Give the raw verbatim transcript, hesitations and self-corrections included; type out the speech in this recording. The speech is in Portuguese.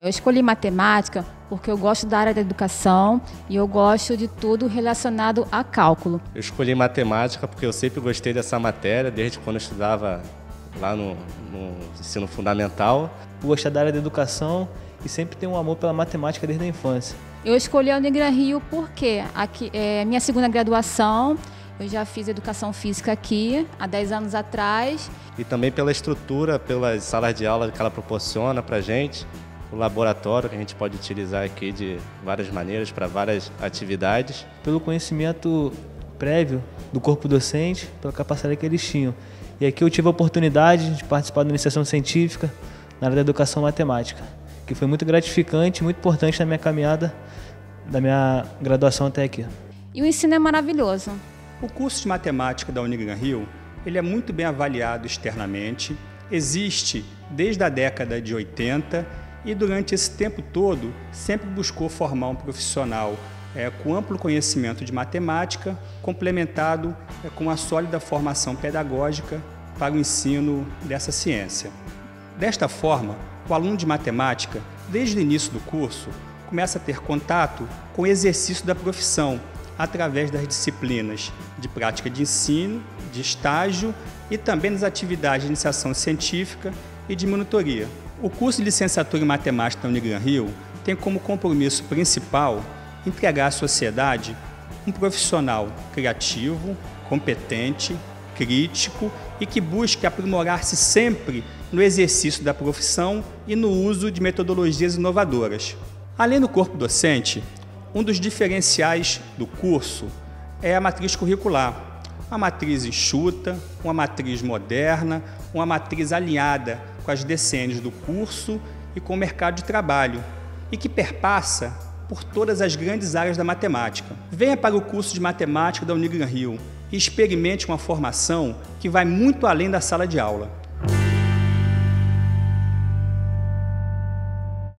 Eu escolhi matemática porque eu gosto da área da educação e eu gosto de tudo relacionado a cálculo. Eu escolhi matemática porque eu sempre gostei dessa matéria, desde quando eu estudava lá no, no ensino fundamental. Eu gosto da área da educação e sempre tenho um amor pela matemática desde a infância. Eu escolhi a Unigran Rio porque aqui é minha segunda graduação. Eu já fiz educação física aqui há dez anos atrás. E também pela estrutura, pelas salas de aula que ela proporciona para a gente. O laboratório que a gente pode utilizar aqui de várias maneiras para várias atividades. Pelo conhecimento prévio do corpo docente, pela capacidade que eles tinham. E aqui eu tive a oportunidade de participar da iniciação científica na área da educação matemática, que foi muito gratificante e muito importante na minha caminhada, da minha graduação até aqui. E o ensino é maravilhoso. O curso de matemática da Unigran Rio, ele é muito bem avaliado externamente, existe desde a década de oitenta e durante esse tempo todo sempre buscou formar um profissional é, com amplo conhecimento de matemática, complementado é, com uma sólida formação pedagógica para o ensino dessa ciência. Desta forma, o aluno de matemática, desde o início do curso, começa a ter contato com o exercício da profissão, através das disciplinas de prática de ensino, de estágio e também das atividades de iniciação científica e de monitoria. O curso de licenciatura em matemática da Unigran Rio tem como compromisso principal entregar à sociedade um profissional criativo, competente, crítico e que busque aprimorar-se sempre no exercício da profissão e no uso de metodologias inovadoras. Além do corpo docente, um dos diferenciais do curso é a matriz curricular, uma matriz enxuta, uma matriz moderna, uma matriz alinhada com as decênios do curso e com o mercado de trabalho, e que perpassa por todas as grandes áreas da matemática. Venha para o curso de matemática da Unigran Rio e experimente uma formação que vai muito além da sala de aula.